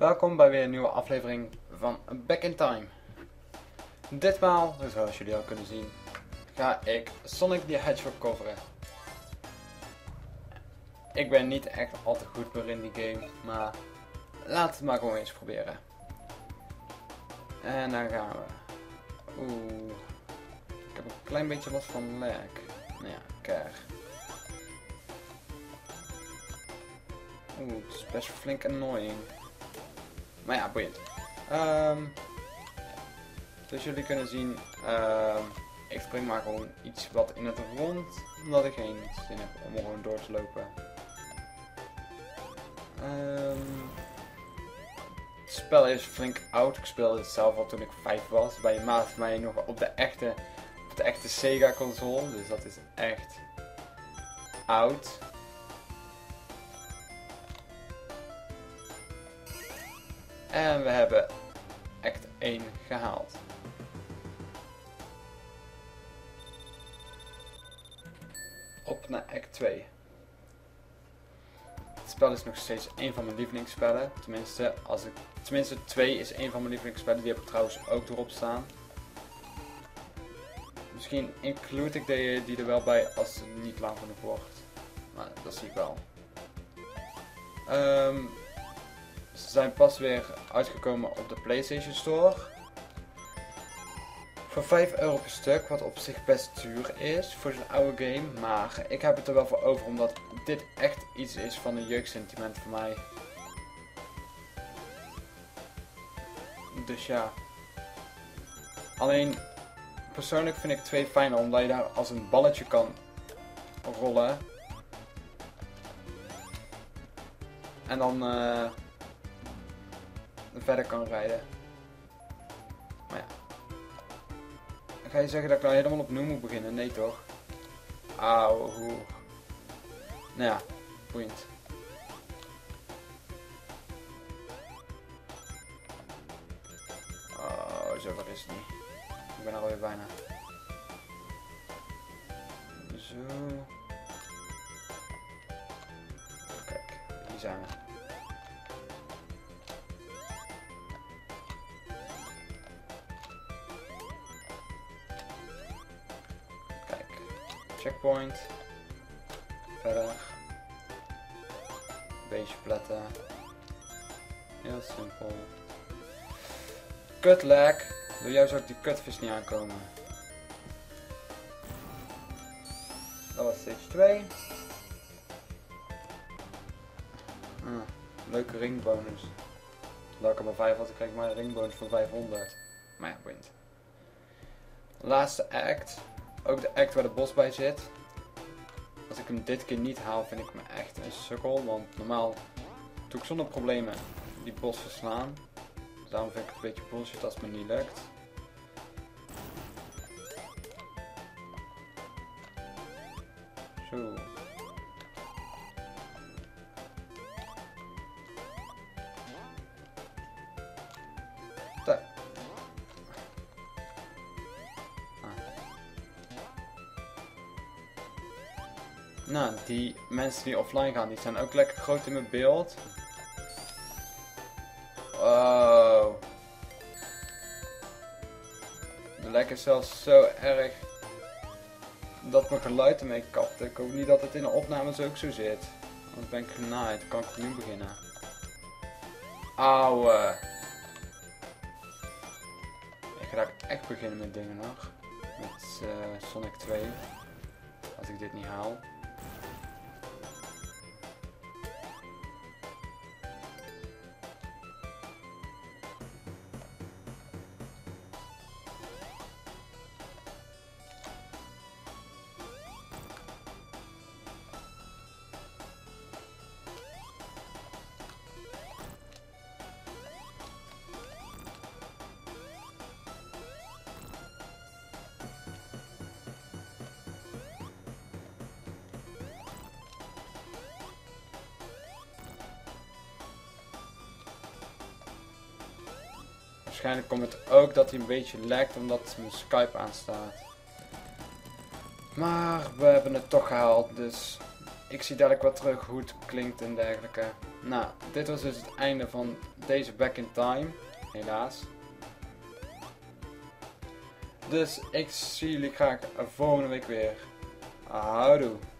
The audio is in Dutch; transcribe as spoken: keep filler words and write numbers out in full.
Welkom bij weer een nieuwe aflevering van Back in Time. Ditmaal, zoals jullie al kunnen zien, ga ik Sonic the Hedgehog coveren. Ik ben niet echt al te goed meer in die game, maar laten we het maar gewoon eens proberen. En dan gaan we. Oeh, ik heb een klein beetje last van lag. Nou ja, keer. Oeh, het is best flink annoying. Maar ja, boeiend. Um, dus jullie kunnen zien, um, ik spring maar gewoon iets wat in het rond, omdat ik geen zin heb om er gewoon door te lopen. Um, het spel is flink oud. Ik speelde het zelf al toen ik vijf was. Bij een maat van mij nog op de echte, op de echte Sega console. Dus dat is echt oud. En we hebben act één gehaald. Op naar act twee. Het spel is nog steeds een van mijn lievelingsspellen. Tenminste, als ik, tenminste twee is een van mijn lievelingsspellen. Die heb ik trouwens ook erop staan. Misschien include ik die, die er wel bij als het niet lang genoeg wordt. Maar dat zie ik wel. Um, Ze zijn pas weer uitgekomen op de PlayStation Store. Voor vijf euro per stuk, wat op zich best duur is voor zo'n oude game. Maar ik heb het er wel voor over, omdat dit echt iets is van een jeugdsentiment voor mij. Dus ja. Alleen, persoonlijk vind ik twee fijner, omdat je daar als een balletje kan rollen. En dan... Uh, verder kan rijden. Maar ja. Dan ga je zeggen dat ik nou helemaal opnieuw moet beginnen? Nee toch? Auw. Nou ja, boeiend. Oh, zover is het niet. Ik ben er alweer bijna. Zo. Kijk, hier zijn we. Checkpoint. Verder. Beetje pletten. Heel simpel. Kut lag. Door jou zou ik die kutvis niet aankomen. Dat was stage twee. Ah, leuke ringbonus. Dat ik er maar vijf had, dan krijg ik maar een ringbonus van vijfhonderd. Maar ja, boeiend. Laatste act. Ook de act waar de bos bij zit. Als ik hem dit keer niet haal, vind ik me echt een sukkel. Want normaal doe ik zonder problemen die bos verslaan. Dus daarom vind ik het een beetje bullshit als het me niet lukt. Zo. Daar. Nou, die mensen die offline gaan, die zijn ook lekker groot in mijn beeld. Oh. De lek is zelfs zo erg dat mijn geluid ermee kapt. Ik hoop niet dat het in de opnames ook zo zit. Anders ben ik genaaid. Dan kan ik opnieuw beginnen. Auwe. Ik ga daar echt beginnen met dingen nog. Met uh, Sonic twee. Als ik dit niet haal. Waarschijnlijk komt het ook dat hij een beetje lekt omdat mijn Skype aanstaat. Maar we hebben het toch gehaald, dus ik zie dadelijk wat terug hoe het klinkt en dergelijke. Nou, dit was dus het einde van deze Back in Time. Helaas. Dus ik zie jullie graag volgende week weer. Houdoe.